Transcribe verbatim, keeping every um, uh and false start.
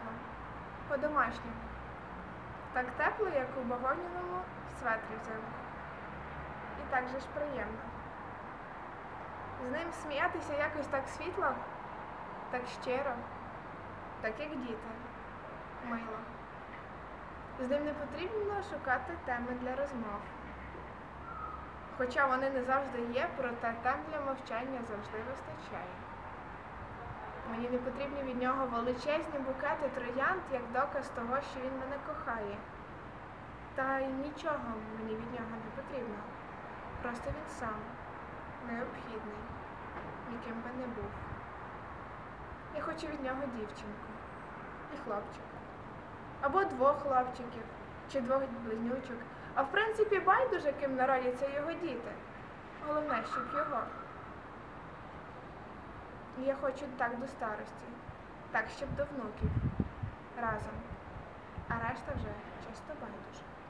тепло, по-домашньому. Так тепло, як у бавовняному светрі взимку. І так же ж приємно. З ним сміятися якось так світло, так щиро, так як діти. Мило. З ним не потрібно шукати теми для розмов. Хоча вони не завжди є, проте тем для мовчання завжди вистачає. Мені не потрібні від нього величезні букети троянд, як доказ того, що він мене кохає. Та й нічого мені від нього не потрібно. Просто він сам, необхідний, яким би не був. Я хочу від нього дівчинку і хлопчика. Або двох хлопчиків, чи двох близнючок. А в принципі байдуже, ким народяться його діти. Головне, щоб його. І я хочу так до старості, так, щоб до внуків. Разом. А решта вже чисто байдуже.